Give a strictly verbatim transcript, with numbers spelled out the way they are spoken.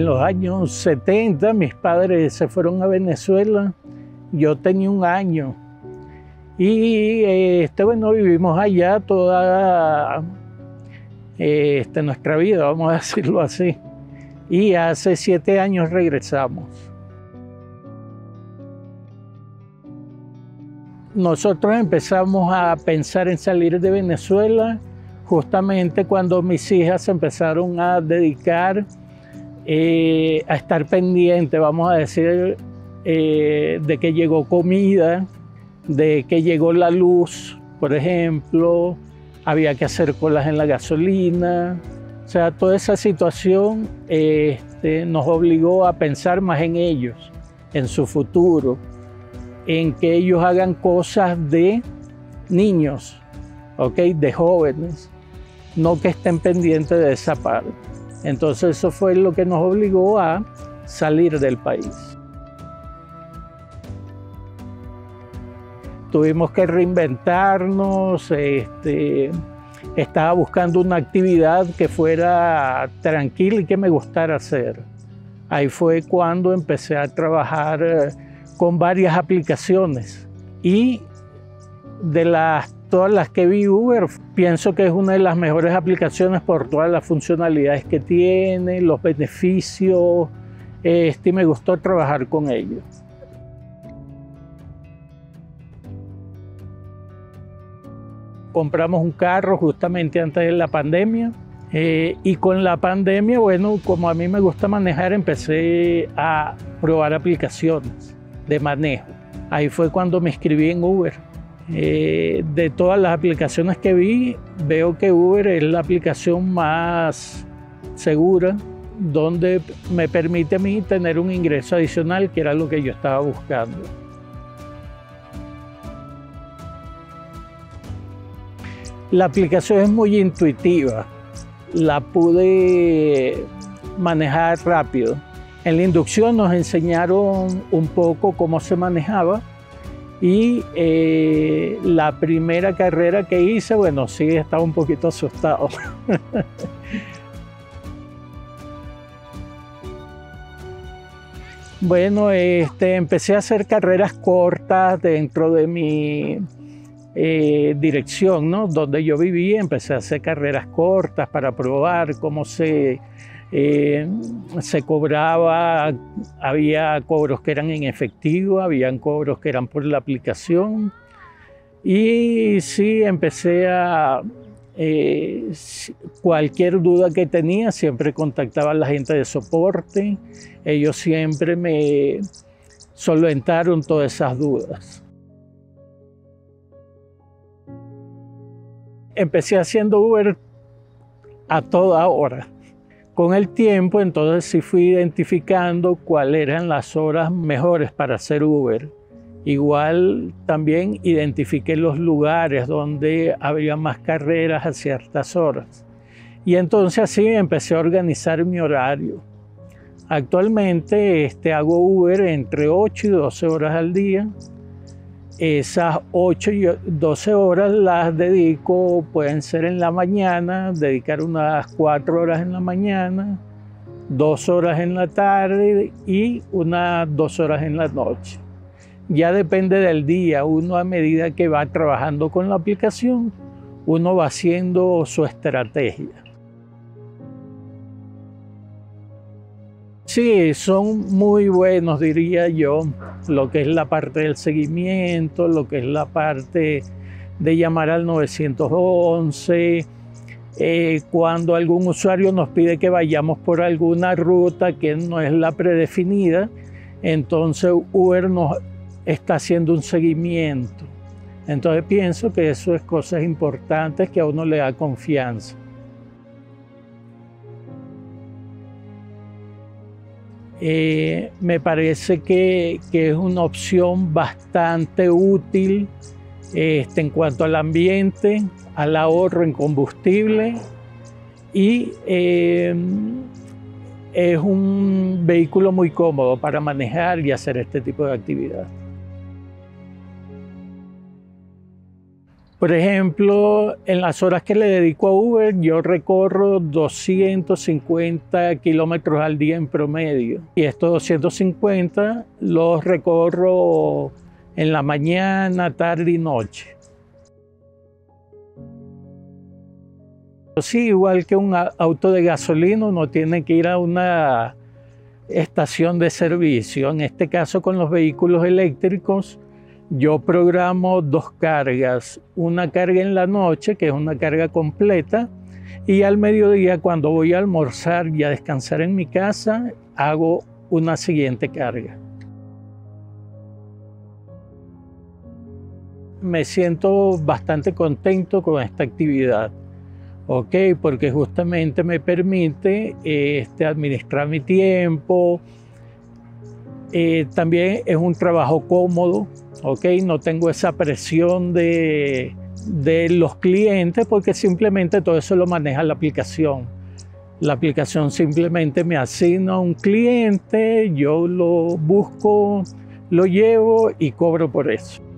En los años setenta mis padres se fueron a Venezuela, yo tenía un año y este, bueno, vivimos allá toda eh, este, nuestra vida, vamos a decirlo así, y hace siete años regresamos. Nosotros empezamos a pensar en salir de Venezuela justamente cuando mis hijas se empezaron a dedicar eh, a estar pendiente, vamos a decir, eh, de que llegó comida, de que llegó la luz, por ejemplo, había que hacer colas en la gasolina. O sea, toda esa situación eh, este, nos obligó a pensar más en ellos, en su futuro, en que ellos hagan cosas de niños, ¿okay? De jóvenes, no que estén pendientes de esa parte. Entonces eso fue lo que nos obligó a salir del país. Tuvimos que reinventarnos, este, estaba buscando una actividad que fuera tranquila y que me gustara hacer. Ahí fue cuando empecé a trabajar con varias aplicaciones y de las, todas las que vi Uber, pienso que es una de las mejores aplicaciones por todas las funcionalidades que tiene, los beneficios, este, y me gustó trabajar con ellos. Compramos un carro justamente antes de la pandemia eh, y con la pandemia, bueno, como a mí me gusta manejar, empecé a probar aplicaciones de manejo. Ahí fue cuando me inscribí en Uber. Eh, de todas las aplicaciones que vi, veo que Uber es la aplicación más segura, donde me permite a mí tener un ingreso adicional, que era lo que yo estaba buscando. La aplicación es muy intuitiva, la pude manejar rápido. En la inducción nos enseñaron un poco cómo se manejaba y eh, la primera carrera que hice, bueno, sí estaba un poquito asustado. Bueno, este, empecé a hacer carreras cortas dentro de mi eh, dirección, ¿no? Donde yo vivía, empecé a hacer carreras cortas para probar cómo se, eh, se cobraba. Había cobros que eran en efectivo, habían cobros que eran por la aplicación. Y sí, empecé a... Eh, cualquier duda que tenía, siempre contactaba a la gente de soporte. Ellos siempre me solventaron todas esas dudas. Empecé haciendo Uber a toda hora. Con el tiempo, entonces sí fui identificando cuáles eran las horas mejores para hacer Uber. Igual también identifiqué los lugares donde había más carreras a ciertas horas. Y entonces así empecé a organizar mi horario. Actualmente este, hago Uber entre ocho y doce horas al día. Esas ocho y doce horas las dedico, pueden ser en la mañana, dedicar unas cuatro horas en la mañana, dos horas en la tarde y unas dos horas en la noche. Ya depende del día, uno a medida que va trabajando con la aplicación, uno va haciendo su estrategia. Sí, son muy buenos, diría yo, lo que es la parte del seguimiento, lo que es la parte de llamar al nueve once, eh, cuando algún usuario nos pide que vayamos por alguna ruta que no es la predefinida, entonces Uber nos está haciendo un seguimiento. Entonces pienso que eso es cosas importantes que a uno le da confianza. Eh, me parece que, que es una opción bastante útil este, en cuanto al ambiente, al ahorro en combustible y eh, es un vehículo muy cómodo para manejar y hacer este tipo de actividad. Por ejemplo, en las horas que le dedico a Uber, yo recorro doscientos cincuenta kilómetros al día en promedio. Y estos doscientos cincuenta los recorro en la mañana, tarde y noche. Sí, igual que un auto de gasolina, uno tiene que ir a una estación de servicio. En este caso, con los vehículos eléctricos, yo programo dos cargas, una carga en la noche, que es una carga completa, y al mediodía, cuando voy a almorzar y a descansar en mi casa, hago una siguiente carga. Me siento bastante contento con esta actividad, ¿ok? Porque justamente me permite este, administrar mi tiempo. Eh, también es un trabajo cómodo, ¿ok? No tengo esa presión de, de los clientes porque simplemente todo eso lo maneja la aplicación. La aplicación simplemente me asigna un cliente, yo lo busco, lo llevo y cobro por eso.